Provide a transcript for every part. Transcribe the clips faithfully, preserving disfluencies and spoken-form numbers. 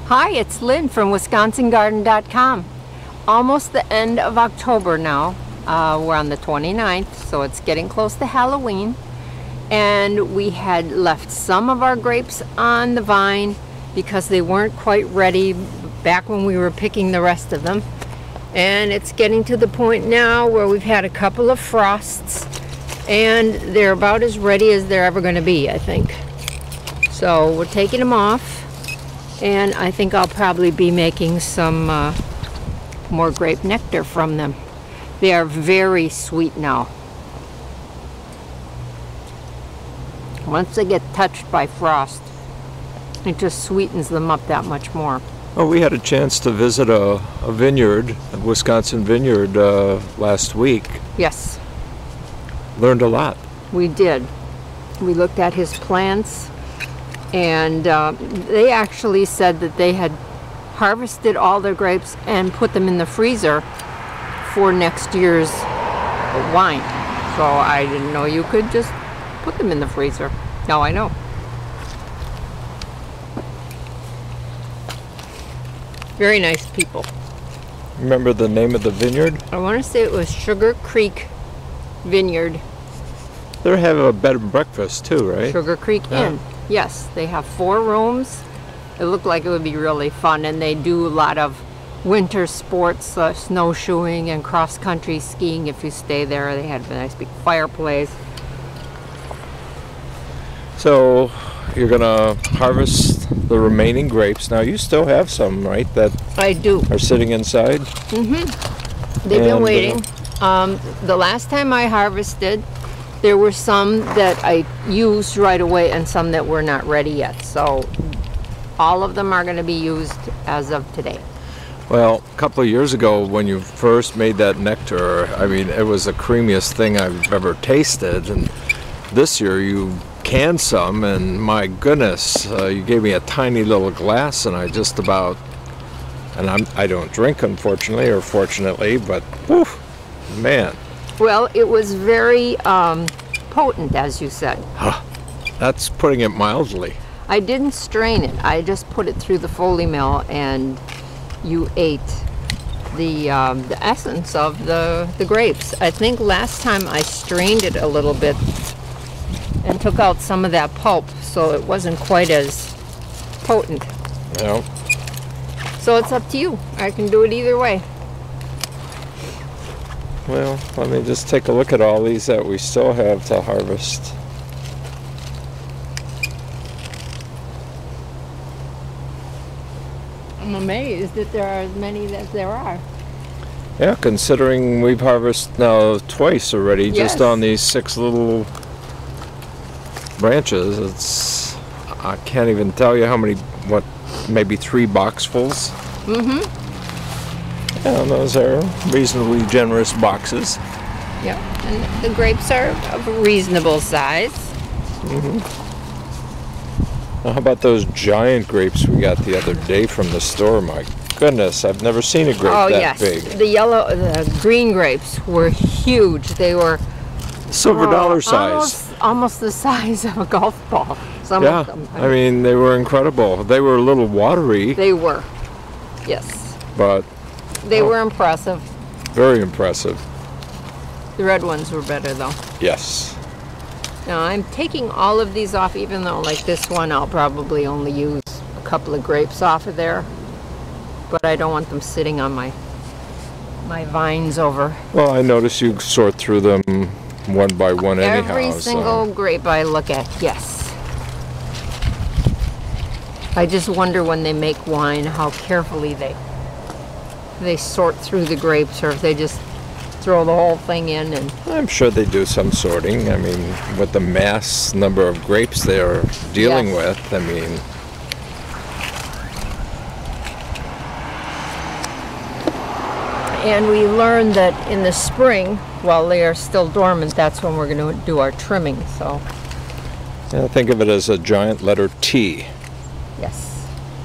Hi, it's Lynn from Wisconsin Garden dot com. Almost the end of October now. Uh, we're on the twenty-ninth, so it's getting close to Halloween. And we had left some of our grapes on the vine because they weren't quite ready back when we were picking the rest of them. And it's getting to the point now where we've had a couple of frosts and they're about as ready as they're ever going to be, I think. So we're taking them off. And I think I'll probably be making some uh, more grape nectar from them. They are very sweet now. Once they get touched by frost, it just sweetens them up that much more. Well, we had a chance to visit a, a vineyard, a Wisconsin vineyard, uh, last week. Yes. Learned a lot. We did. We looked at his plants. And uh, they actually said that they had harvested all their grapes and put them in the freezer for next year's wine. So I didn't know you could just put them in the freezer. Now I know. Very nice people. Remember the name of the vineyard? I want to say it was Sugar Creek Vineyard. They have a bed and breakfast too, right? Sugar Creek Yeah. Inn. Yes, they have four rooms. It looked like it would be really fun, and they do a lot of winter sports, uh, snowshoeing and cross-country skiing if you stay there. They had a nice big fireplace. So you're gonna harvest the remaining grapes. Now you still have some, right, that I do. are sitting inside? Mm-hmm. They've And, been uh, waiting. Um, the last time I harvested, there were some that I used right away and some that were not ready yet. So all of them are going to be used as of today. Well, a couple of years ago when you first made that nectar, I mean, it was the creamiest thing I've ever tasted. And this year you canned some, and my goodness, uh, you gave me a tiny little glass, and I just about, and I'm, I don't drink, unfortunately, or fortunately, but whew, man. Well, it was very um, potent, as you said. Huh. That's putting it mildly. I didn't strain it. I just put it through the Foley mill, and you ate the um, the essence of the the grapes. I think last time I strained it a little bit and took out some of that pulp, so it wasn't quite as potent. Yeah. So it's up to you. I can do it either way. Well, let me just take a look at all these that we still have to harvest. I'm amazed that there are as many as there are. Yeah, considering we've harvested now twice already, Yes. just on these six little branches. It's, I can't even tell you how many, what, maybe three boxfuls. Mm-hmm. Yeah, those are reasonably generous boxes. Yep. And the grapes are of a reasonable size. Mm-hmm. Now, how about those giant grapes we got the other day from the store? My goodness, I've never seen a grape Oh that yes, big. the yellow, the green grapes were huge. They were Silver oh, dollar size. almost, almost the size of a golf ball. Some Yeah, of them. I mean, they were incredible. They were a little watery, They were. Yes, but they Oh. were impressive. very impressive. The red ones were better though. Yes. Now I'm taking all of these off, even though like this one I'll probably only use a couple of grapes off of there. But I don't want them sitting on my my vines over. Well, I notice you sort through them one by one anyhow. Every single so. grape I look at, yes. I just wonder when they make wine how carefully they they sort through the grapes, or if they just throw the whole thing in. And I'm sure they do some sorting. I mean, with the mass number of grapes they're dealing Yes. with, I mean. and we learned that in the spring, while they are still dormant, that's when we're going to do our trimming. So Yeah, think of it as a giant letter T. yes.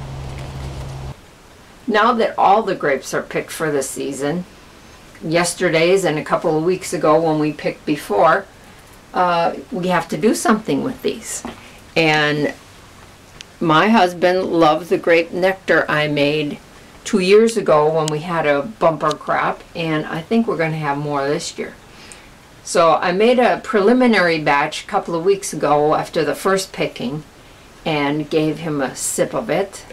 Now that all the grapes are picked for the season, yesterday's and a couple of weeks ago when we picked before, uh, we have to do something with these. And my husband loved the grape nectar I made two years ago when we had a bumper crop, and I think we're going to have more this year. So I made a preliminary batch a couple of weeks ago after the first picking and gave him a sip of it.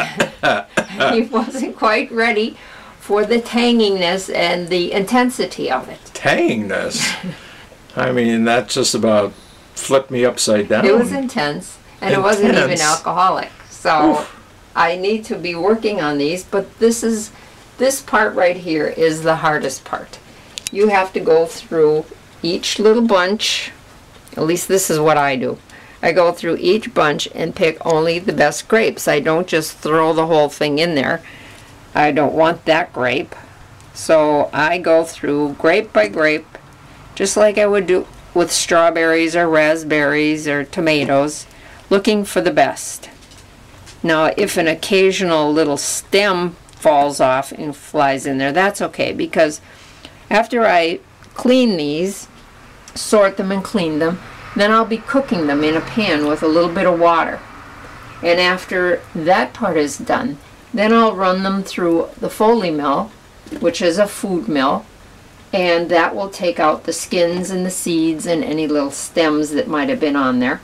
He wasn't quite ready for the tanginess and the intensity of it. Tanginess? I mean, that just about flipped me upside down. It was intense, and intense. It wasn't even alcoholic. So Oof. I need to be working on these, but this is this part right here is the hardest part. You have to go through each little bunch, at least this is what I do. I go through each bunch and pick only the best grapes. I don't just throw the whole thing in there. I don't want that grape. So I go through grape by grape, just like I would do with strawberries or raspberries or tomatoes, looking for the best. Now, if an occasional little stem falls off and flies in there, that's okay, because after I clean these, sort them and clean them, then I'll be cooking them in a pan with a little bit of water. And after that part is done, then I'll run them through the Foley mill, which is a food mill, and that will take out the skins and the seeds and any little stems that might have been on there.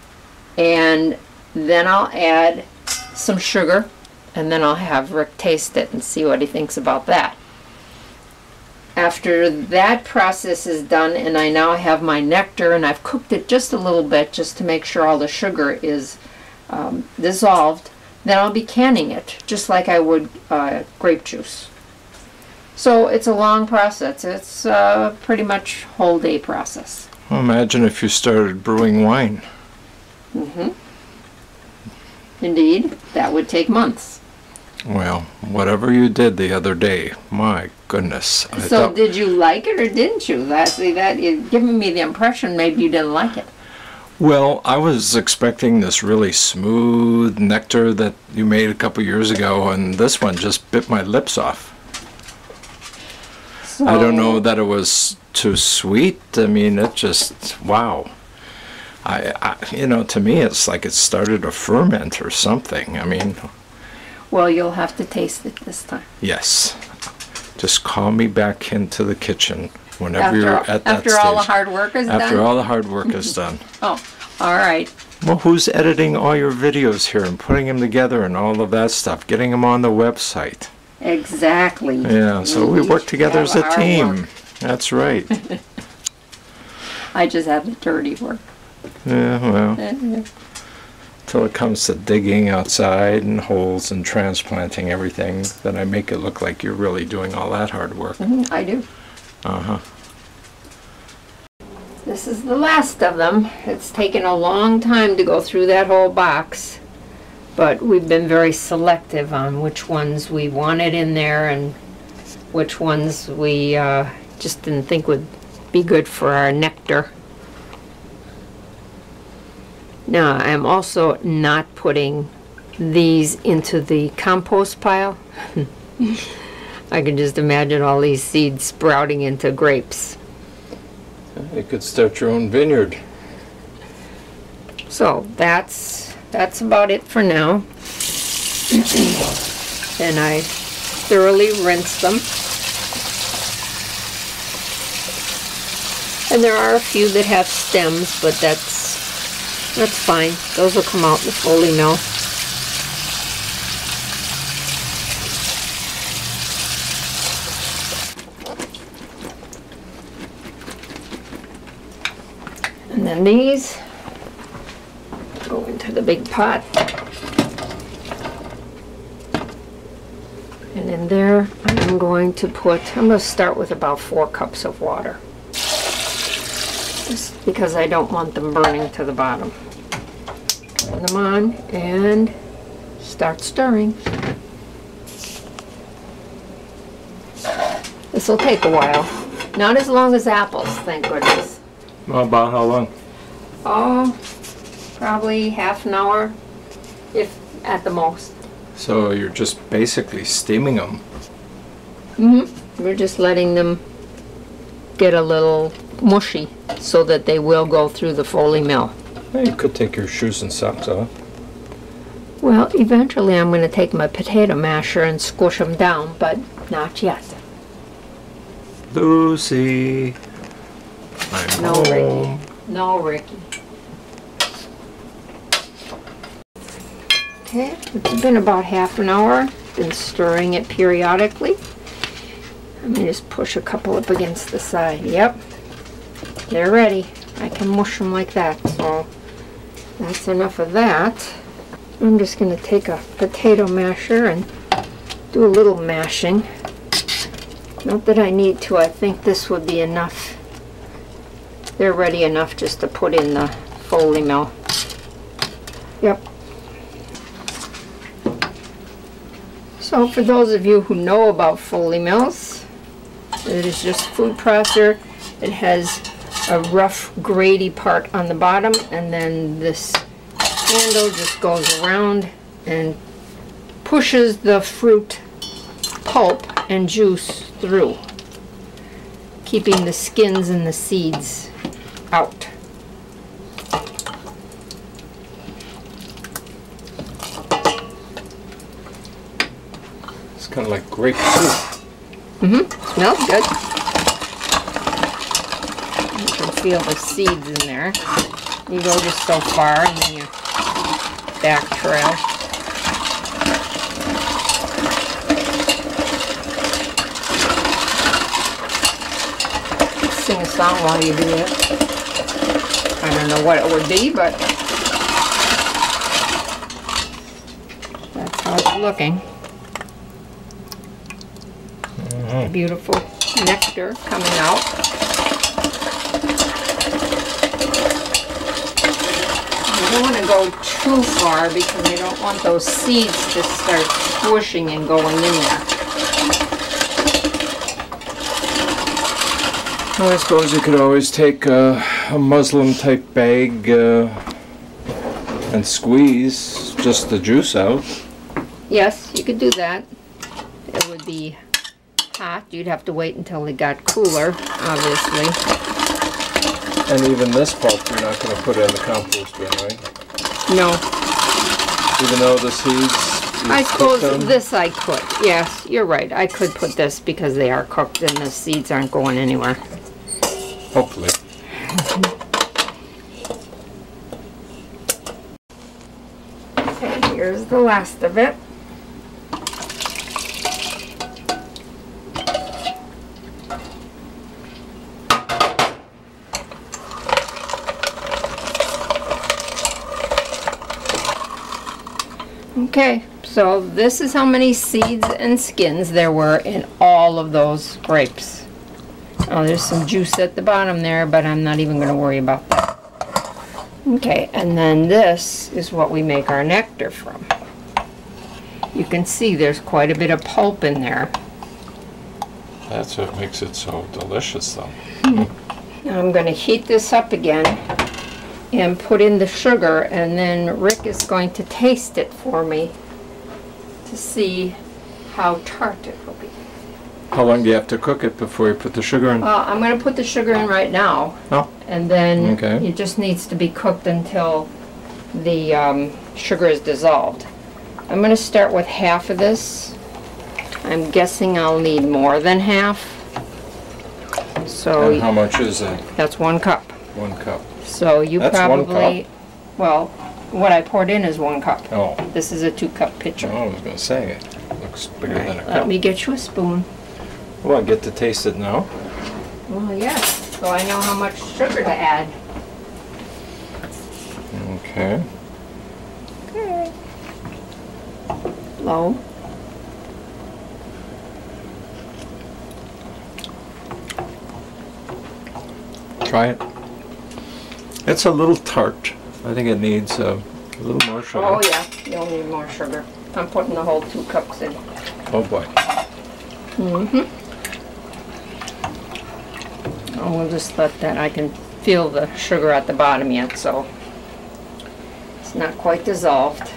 And then I'll add some sugar, and then I'll have Rick taste it and see what he thinks about that. After that process is done and I now have my nectar, and I've cooked it just a little bit just to make sure all the sugar is um, dissolved, then I'll be canning it just like I would uh, grape juice. So it's a long process. It's uh, pretty much whole day process. Well, imagine if you started brewing wine. Mm-hmm. Indeed, that would take months. Well, whatever you did the other day, my goodness. I so did you like it or didn't you? That, see, that is giving me the impression maybe you didn't like it. Well, I was expecting this really smooth nectar that you made a couple years ago, and this one just bit my lips off. So, I don't know that it was too sweet. I mean, it just, wow. I, I, you know, to me it's like it started to ferment or something. I mean... Well, you'll have to taste it this time. Yes. Just call me back into the kitchen whenever after, you're at that after stage. After all the hard work is after done? After all the hard work is done. Oh, all right. Well, who's editing all your videos here and putting them together and all of that stuff, getting them on the website? Exactly. Yeah, so we, we work together as a team. Work. That's right. I just have the dirty work. Yeah, well... Till it comes to digging outside and holes and transplanting everything, then I make it look like you're really doing all that hard work. Mm-hmm, I do. Uh-huh. This is the last of them. It's taken a long time to go through that whole box, but we've been very selective on which ones we wanted in there and which ones we uh, just didn't think would be good for our nectar. Now, I'm also not putting these into the compost pile. I can just imagine all these seeds sprouting into grapes. You could start your own vineyard. So that's that's about it for now. And I thoroughly rinse them. And there are a few that have stems, but that's That's fine. Those will come out in the Foley mill. And then these go into the big pot. And in there I'm going to put, I'm going to start with about four cups of water. Just because I don't want them burning to the bottom. Turn them on and start stirring. This will take a while. Not as long as apples, thank goodness. Well, about how long? Oh, probably half an hour, if at the most. So you're just basically steaming them. Mm-hmm. We're just letting them get a little mushy so that they will go through the Foley mill. Well, you could take your shoes and socks off. Well, eventually I'm going to take my potato masher and squish them down, but not yet. Lucy, I'm No, home. Ricky. No, Ricky. Okay, it's been about half an hour. Been stirring it periodically. Let me just push a couple up against the side. Yep, they're ready. I can mush them like that, so that's enough of that. I'm just going to take a potato masher and do a little mashing. Not that I need to, I think this would be enough. They're ready enough just to put in the Foley mill. Yep. So for those of you who know about Foley mills, it is just food processor. It has a rough grady part on the bottom, and then this handle just goes around and pushes the fruit pulp and juice through, keeping the skins and the seeds out. It's kind of like grape soup. Mm-hmm. Smells good. You can feel the seeds in there. You go just so far and then you back trail. Sing a song while you do it. I don't know what it would be, but that's how it's looking. Mm-hmm. Beautiful nectar coming out. You don't want to go too far because you don't want those seeds to start squishing and going in there. Well, I suppose you could always take a, a muslin type bag uh, and squeeze just the juice out. Yes, you could do that. It would be hot. You'd have to wait until it got cooler, obviously. And even this pulp you're not going to put in the compost bin, right? No. Even though the seeds... I suppose this I could. Yes, you're right. I could put this because they are cooked and the seeds aren't going anywhere. Hopefully. Okay, here's the last of it. Okay, so this is how many seeds and skins there were in all of those grapes. Oh, there's some juice at the bottom there, but I'm not even going to worry about that. Okay, and then this is what we make our nectar from. You can see there's quite a bit of pulp in there. That's what makes it so delicious, though. Now I'm going to heat this up again and put in the sugar, and then Rick is going to taste it for me to see how tart it will be. How long do you have to cook it before you put the sugar in? Uh, I'm going to put the sugar in right now, Oh, and then okay. it just needs to be cooked until the um, sugar is dissolved. I'm going to start with half of this. I'm guessing I'll need more than half. So And how much is it? that's one cup. One cup. So you That's one probably, cup? well, what I poured in is one cup. Oh. This is a two cup pitcher. Oh, I was going to say, it looks bigger All right, than a let cup. me get you a spoon. Well, I get to taste it now. Well, yes, so I know how much sugar to add. Okay. Okay. Low. Try it. It's a little tart. I think it needs uh, a little more sugar. Oh yeah, you'll need more sugar. I'm putting the whole two cups in. Oh boy. Mm-hmm. Oh, we'll just let that, I can feel the sugar at the bottom yet, so it's not quite dissolved.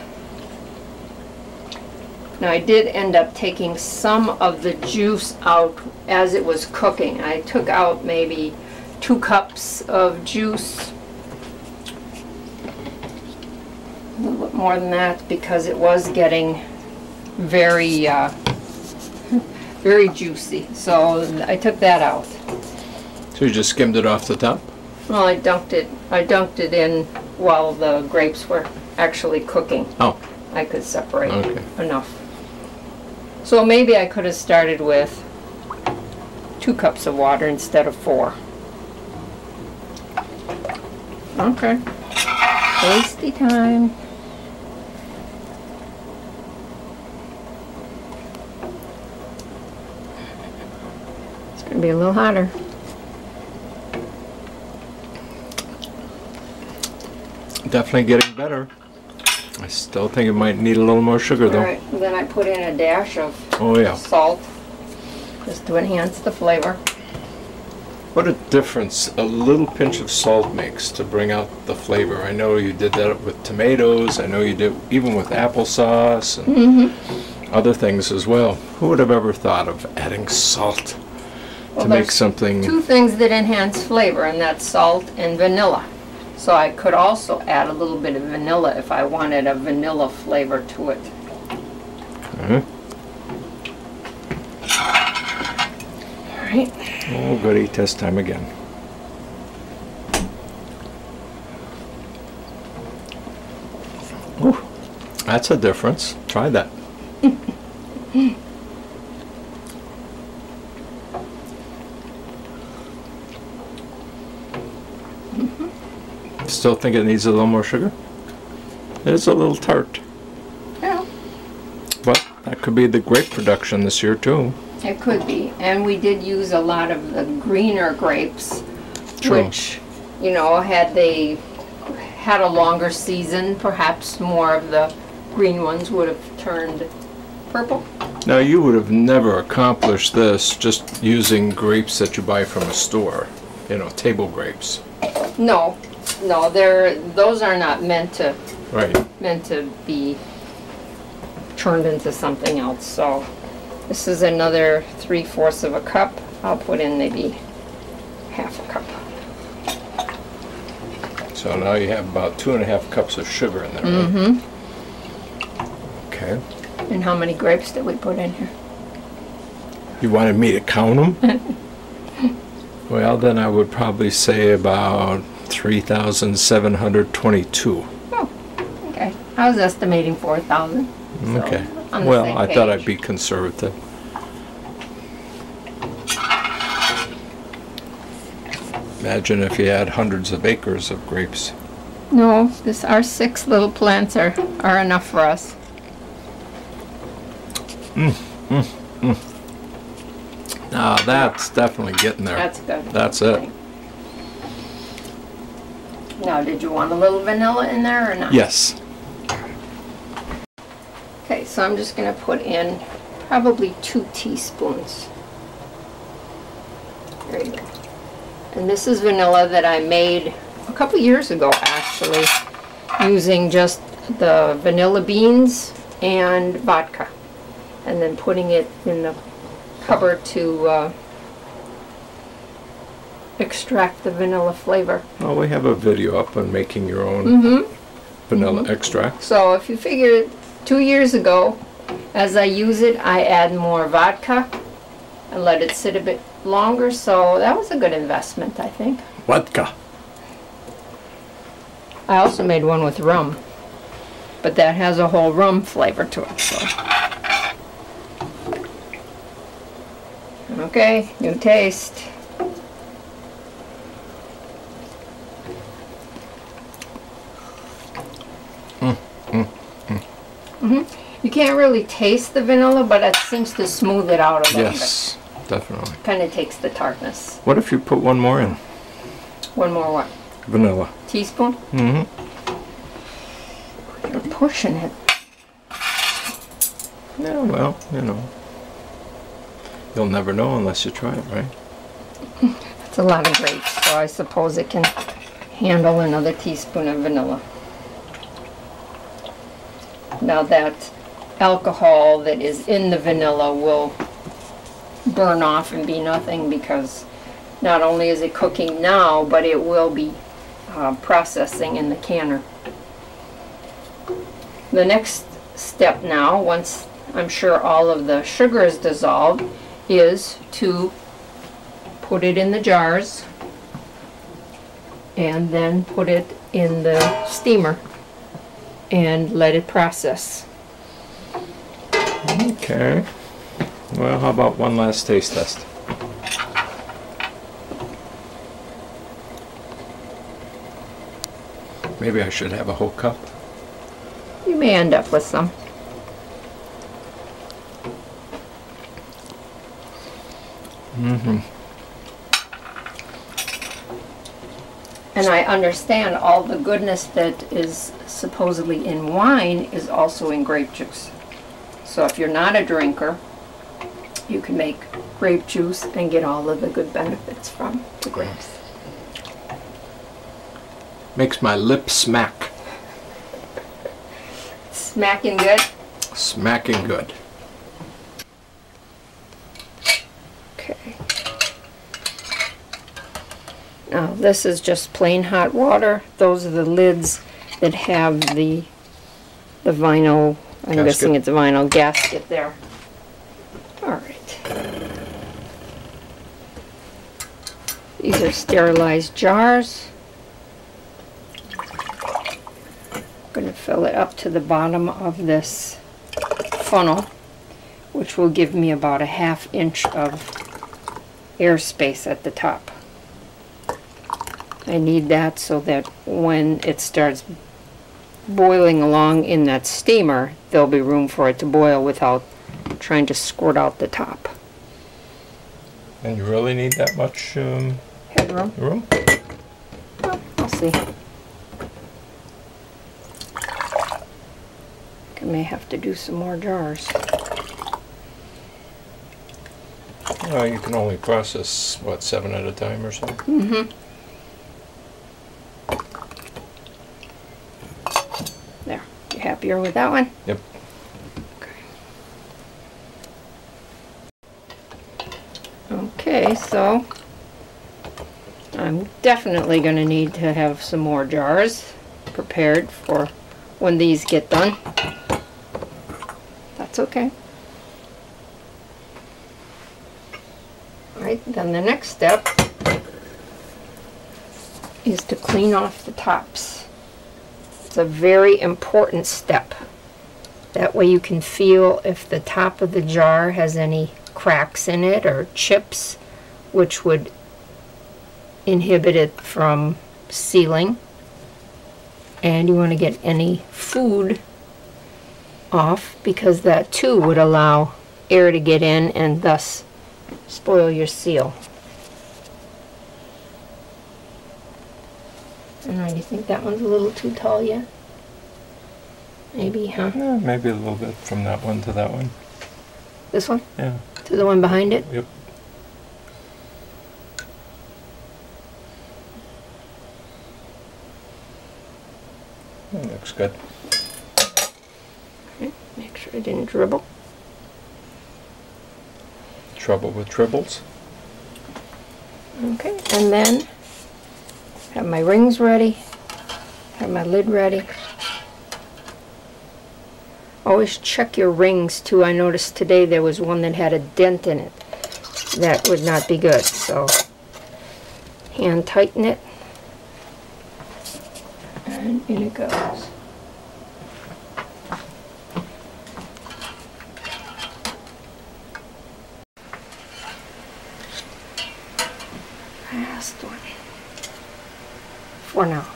Now I did end up taking some of the juice out as it was cooking. I took out maybe two cups of juice. A little bit more than that because it was getting very, uh, very juicy. So I took that out. So you just skimmed it off the top? Well, I dunked it. I dunked it in while the grapes were actually cooking. Oh. I could separate Okay. enough. So maybe I could have started with two cups of water instead of four. Okay. Tasty time. It's going to be a little hotter. Definitely getting better. I still think it might need a little more sugar though. All right, then I put in a dash of Oh yeah. salt just to enhance the flavor. What a difference a little pinch of salt makes to bring out the flavor. I know you did that with tomatoes. I know you did even with applesauce and Mm-hmm. other things as well. Who would have ever thought of adding salt Well, to make there's something? Two things that enhance flavor, and that's salt and vanilla. So I could also add a little bit of vanilla if I wanted a vanilla flavor to it. Okay. All right. Oh goody, test time again. Ooh, that's a difference. Try that. Still think it needs a little more sugar? It's a little tart. Yeah, But that could be the grape production this year too. it could be. And we did use a lot of the greener grapes, True. which, you know, had they had a longer season, perhaps more of the green ones would have turned purple. Now you would have never accomplished this just using grapes that you buy from a store, you know, table grapes. No, no, they're those are not meant to Right. meant to be turned into something else. So this is another three-fourths of a cup. I'll put in maybe half a cup. So now you have about two and a half cups of sugar in there, right? Mm-hmm. Okay. And how many grapes did we put in here? You wanted me to count them? Well, then I would probably say about three thousand seven hundred twenty-two. Oh, okay. I was estimating four thousand. Okay. on the Well, same I thought page. I'd be conservative. Imagine if you had hundreds of acres of grapes. No, this our six little plants are are enough for us. Now that's definitely getting there. That's good. That's it. Now, did you want a little vanilla in there or not? Yes. Okay, so I'm just going to put in probably two teaspoons. There you go. And this is vanilla that I made a couple years ago, actually, using just the vanilla beans and vodka, and then putting it in the cupboard to uh, extract the vanilla flavor. Well, we have a video up on making your own Mm-hmm. vanilla extract. So if you figure two years ago, as I use it, I add more vodka and let it sit a bit longer. So that was a good investment, I think. Vodka. I also made one with rum, but that has a whole rum flavor to it. So. Okay, new taste. Mm-hmm. You can't really taste the vanilla, but it seems to smooth it out a little Yes, definitely. bit. Kind of takes the tartness. What if you put one more in? One more what? Vanilla. Teaspoon? Mm-hmm. You're pushing it. Yeah, well, you know. You'll never know unless you try it, right? It's a lot of grapes, so I suppose it can handle another teaspoon of vanilla. Now that alcohol that is in the vanilla will burn off and be nothing, because not only is it cooking now, but it will be uh, processing in the canner. The next step now, once I'm sure all of the sugar is dissolved, is to put it in the jars and then put it in the steamer and let it process. Okay. Well, how about one last taste test? Maybe I should have a whole cup. You may end up with some. Mm-hmm. And I understand all the goodness that is supposedly in wine is also in grape juice. So if you're not a drinker, you can make grape juice and get all of the good benefits from the grapes. Makes my lips smack. Smacking good? Smacking good. Okay. Now this is just plain hot water. Those are the lids that have the the vinyl, I'm Gasket. guessing it's a vinyl gasket there. Alright. These are sterilized jars. I'm going to fill it up to the bottom of this funnel, which will give me about a half inch of airspace at the top. I need that so that when it starts boiling along in that steamer, there'll be room for it to boil without trying to squirt out the top. And you really need that much um, Headroom? room? Well, I'll see. I may have to do some more jars. Well, you can only process, what, seven at a time or so? Mm-hmm. There. You happier with that one? Yep. Okay, so I'm definitely going to need to have some more jars prepared for when these get done. That's okay. Alright, then the next step is to clean off the tops. It's a very important step. That way you can feel if the top of the jar has any cracks in it or chips, which would inhibit it from sealing. And you want to get any food off, because that too would allow air to get in and thus spoil your seal. And do you think that one's a little too tall yet? Maybe, huh? Yeah, maybe a little bit from that one to that one. This one? Yeah. To the one behind it? Yep. That looks good. Okay, make sure I didn't dribble. Trouble with tribbles. Okay, and then have my rings ready, have my lid ready. Always check your rings too. I noticed today there was one that had a dent in it. That would not be good, so hand tighten it, and in it goes. Last one. For now.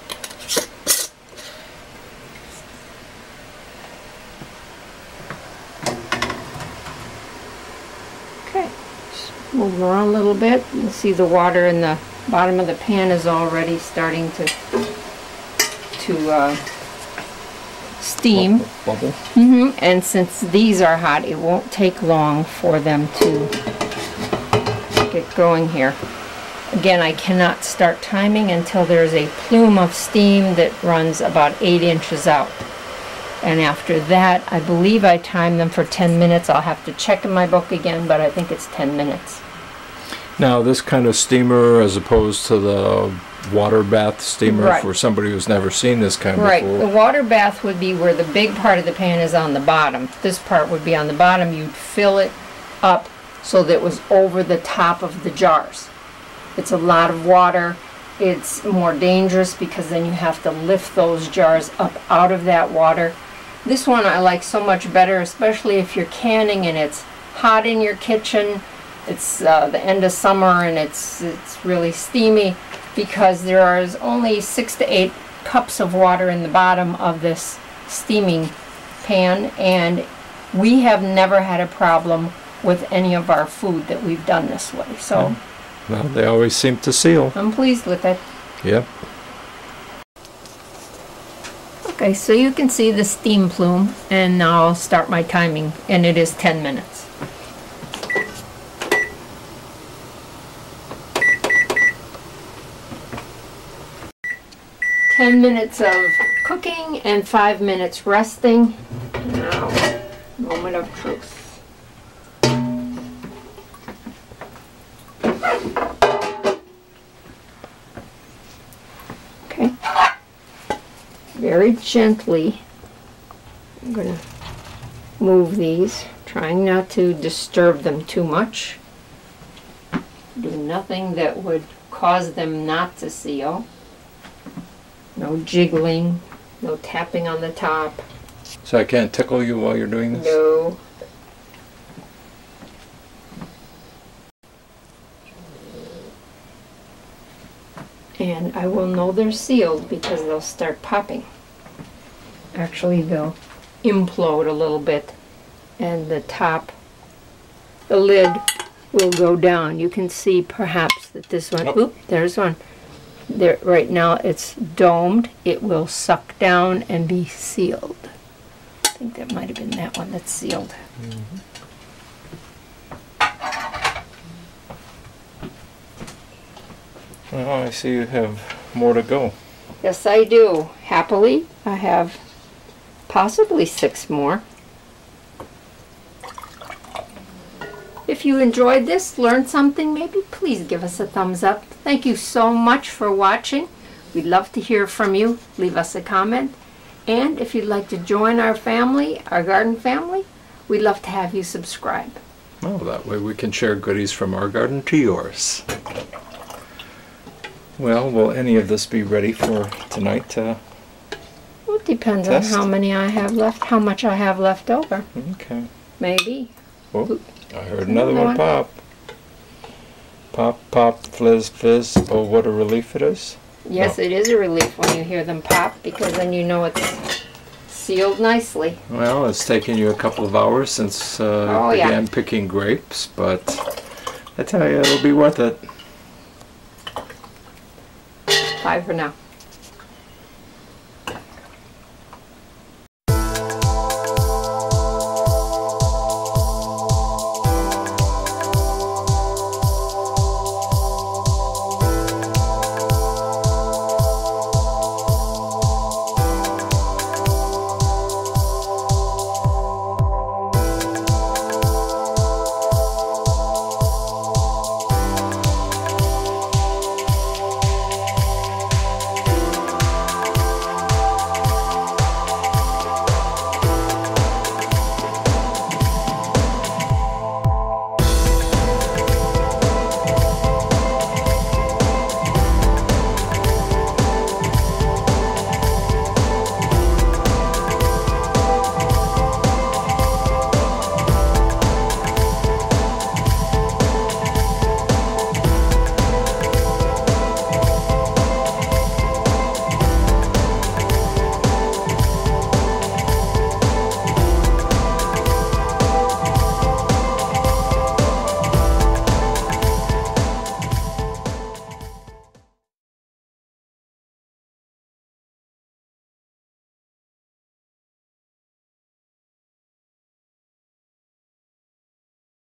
Okay, just move around a little bit. You see the water in the bottom of the pan is already starting to to uh, steam. Bubble. Mm-hmm. And since these are hot, it won't take long for them to get going here. Again, I cannot start timing until there's a plume of steam that runs about eight inches out. And after that, I believe I timed them for ten minutes. I'll have to check in my book again, but I think it's ten minutes. Now, this kind of steamer, as opposed to the water bath steamer Right. for somebody who's never seen this kind Right. before. The water bath would be where the big part of the pan is on the bottom. This part would be on the bottom. You'd fill it up so that it was over the top of the jars. It's a lot of water. It's more dangerous because then you have to lift those jars up out of that water. This one I like so much better, especially if you're canning and it's hot in your kitchen. It's uh, the end of summer and it's it's really steamy, because there is only six to eight cups of water in the bottom of this steaming pan, and we have never had a problem with any of our food that we've done this way. So Mm. Well, they always seem to seal. I'm pleased with it. Yep. Okay, so you can see the steam plume, and now I'll start my timing, and it is ten minutes. ten minutes of cooking and five minutes resting. Now, moment of truth. Okay. Very gently, I'm going to move these, trying not to disturb them too much. Do nothing that would cause them not to seal. No jiggling, no tapping on the top. So I can't tickle you while you're doing this? No. And I will know they're sealed because they'll start popping. Actually, they'll implode a little bit, and the top, the lid will go down. You can see perhaps that this one, Oh. oop, there's one. There, right now it's domed. It will suck down and be sealed. I think that might have been that one that's sealed. Mm-hmm. Well, I see you have more to go. Yes, I do. Happily, I have possibly six more. If you enjoyed this, learned something maybe, please give us a thumbs up. Thank you so much for watching. We'd love to hear from you. Leave us a comment. And if you'd like to join our family, our garden family, we'd love to have you subscribe. Well, that way we can share goodies from our garden to yours. Well, will any of this be ready for tonight to Well, it depends test? on how many I have left, how much I have left over. Okay. Maybe. Oh, I heard another Another one one. pop. Pop, pop, fizz, fizz. Oh, what a relief it is. Yes, No. it is a relief when you hear them pop, because then you know it's sealed nicely. Well, it's taken you a couple of hours since uh, Oh, you yeah. began picking grapes, but I tell you, it'll be worth it. Bye for now.